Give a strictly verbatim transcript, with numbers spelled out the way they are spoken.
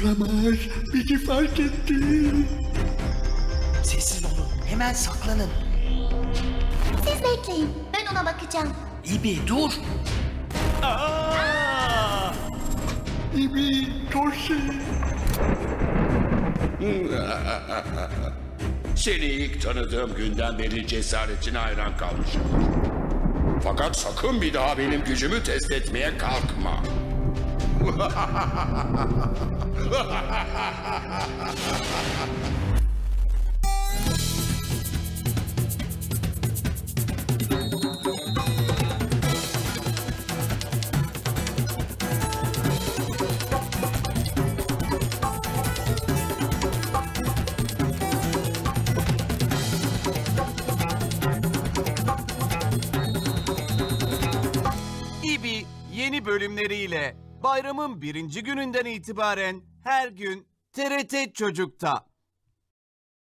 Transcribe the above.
Olamaz. Bizi fark etti. Sessiz olun. Hemen saklanın. Siz bekleyin. Ben ona bakacağım. İbi dur. Aa! İbi, Tosi. Seni ilk tanıdığım günden beri cesaretine hayran kalmışım. Fakat sakın bir daha benim gücümü test etmeye kalkma. İbi yeni bölümleriyle bayramın birinci gününden itibaren her gün T R T Çocuk'ta.